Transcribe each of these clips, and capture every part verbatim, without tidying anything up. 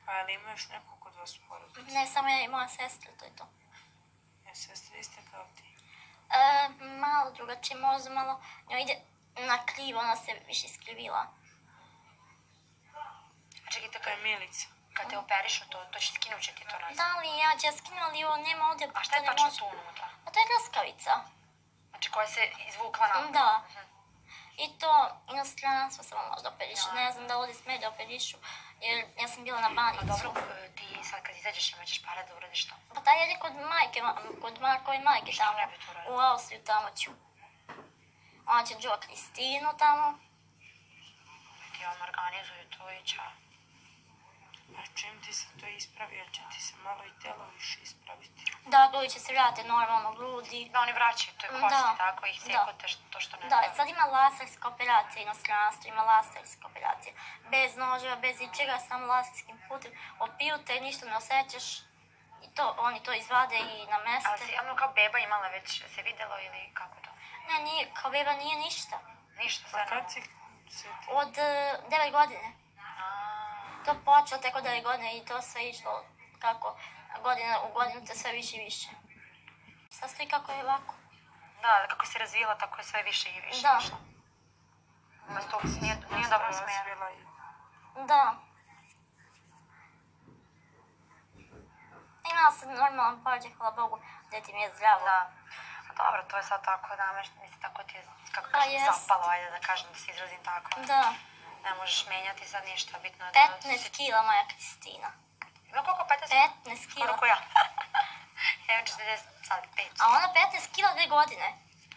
A ili imaš neko kod vas porodice? Ne, samo ja i moja sestra, to je to. Je sestra iste kao ti? E, malo drugačije, možda malo njoj ide na krivo, ona se više iskrivila. A čekajte, To je Milica. kad te operišu, to, to će skinut će ti to nazad. Da li ja će skinu, ali ovo nema ovdje... A šta je tačno tu unutra? A to je raskavica. Znači koja se izvukla na... Da. I to inostranstvo samo možda operišu. Ne znam da ovdje smije da operišu, jer ja sam bila na Banjicu. A dobro, ti sad kad izađeš imaćeš para da uradiš to? Pa taj je kod majke, kod Markove majke tamo, ne bi to radila? u Austriju tamo ću. Ona će čuva Kristinu tamo. Ti vam organizuju to i čao. A čim ti se to ispravi, jer će ti se malo i telo više ispraviti? Da, grudi će se vratiti normalno, grudi. Da, oni vraćaju, to je kosti, Da, tako, ih da. sekute to što ne Da, treba. sad ima laserska operacija inostranstvo, ima laserska operacija. Bez noževa, bez ičega, samo laserskim putem. Opiju te, ništa ne osjećaš. I to, oni to izvade i nameste. Ali si ono kao beba imala već se vidjelo ili kako to? Ne, nije, kao beba nije ništa. Ništa, Pa sve novo. kad si se ti... Od uh, devet godine. To počelo tek od devet godine i to sve išlo kako godina u godinu te sve više i više. Sad stoji kako je ovako. Da, kako se razvijela, tako je sve više i više Da. išlo. Bez tog nije, nije dobro smjer. Razvila i... Da. Imala sam normalan pođe, hvala Bogu, dete mi je zdravo. Da. A dobro, to je sad tako, da, mislim, tako ti je, kako Pa kažem, jest. zapalo, ajde da kažem, da se izrazim tako. Da. Ne možeš menjati sad ništa, bitno je da... petnaest kila moja Kristina. Ima koliko, petnaest? petnaest kila. Skoro ko ja. Ja imam četrdeset, sad pet. A ona petnaest kila dve godine.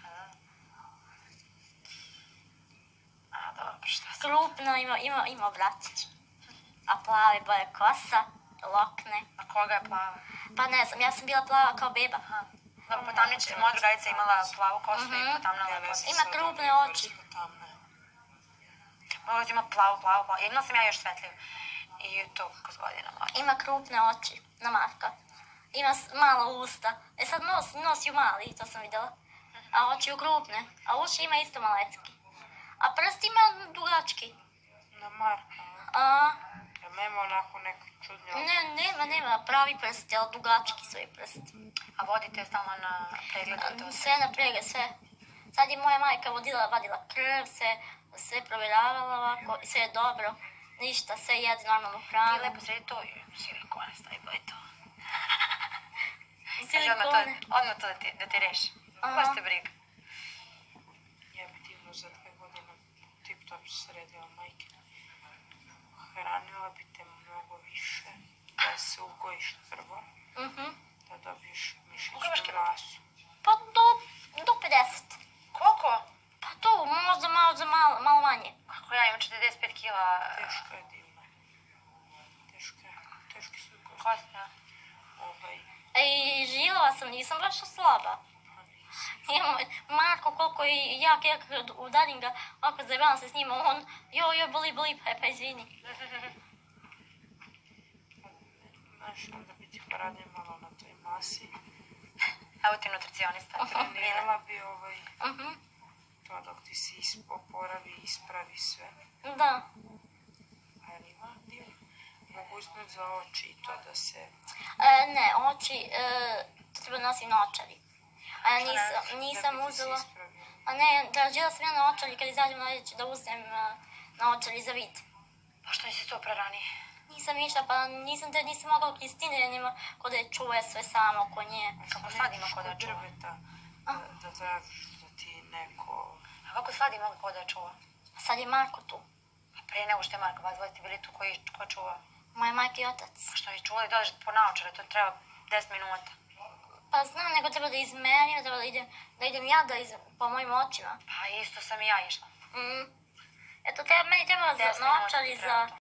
A, dobro, šta se... Krupna, ima, ima, ima bratić. A plave boje kosa, lokne. A koga je plava? Pa ne znam, ja sam bila plava kao beba. Dobro, potamniče, moja drugarica je imala plavu kosu i Mhm. potamnala Ja ne kosu. znam Ima sad krupne ove oči. vrste tamne. Moja ima plavu, plavu, plavu. Jedino sam ja još svetliju. I to s godinama. Ima krupne oči, na Marka. Ima s- malo usta. E sad nos, nos ju mali, to sam vidjela. A oči ju krupne. A uši ima isto malecki. A prst ima dugački. Na Marka. A, Jel nema onako neko čudnje? ne, nema, nema pravi prst, ali dugački su i prsti. A vodite stalno na pregled i to sve. Sve na pregled, sve. Sad je moja majka vodila, vadila krv, sve, sve provjeravala ovako, i sve je dobro. Ništa, sve jede normalnu Ti hranu. lepo sredi to i silikone stavi, pa je to. Kaži odmah to, Silikone. odmah to da ti, da ti reši. Aha. Baš te briga. Ja bi divno za dve godine tip top sredila majke. Hranila bi te mnogo više. Da se ugojiš prvo. Mhm. Da dobiješ Koliko mišićnu imaš kila? masu. Pa do, do pedeset. Koliko? Pa tu, možda malo, za malo, malo manje. Ako ja imam četrdeset pet kila... Teško je divno. Teško je. Teški su kosti. Kosti, da. Ovaj, E, i žilova sam, nisam baš slaba. pa nisam. Imamo, Marko koliko je jak, jak udarim ga, ovako zajebavam se s njima, on, joj, joj, boli, boli, pa, pa izvini. Znaš, onda bi ti poradio malo na toj masi. Evo ti nutricionista. Trenirala bi ovaj, Mhm, to dok ti se is- oporavi i ispravi sve. da. Ali ima divno. Mogućnost za oči i to da se... E, ne, oči, e, to treba nosim na očari. A ja Šta nisam, radiš? nisam da bi ti se uzela, ispravio. a ne, tražila sam ja na očari kad izađem na ljeće da uzem e, na očari za vid. Pa što nisi to preranije? Nisam išla, pa nisam te, nisam mogla u Kristine, jer nema ko da je čuje sve samo oko nje. Kako sad ima ko da Kod čuva? drveta, da, da tražiš da ti neko... A kako sad ima ko da čuva? A sad je Marko tu, A prije nego što je Marko, vas dvoje ste bili tu koji, ko čuva? moja majka i otac. A što je čuva i dođeš po naočare, to treba deset minuta. Pa znam, nego treba da izmerim, treba da idem, da idem ja da iz, po mojim očima. Pa isto sam i ja išla. Mm. Eto, treba, meni treba Deset za minuta naočari, ti treba za, to.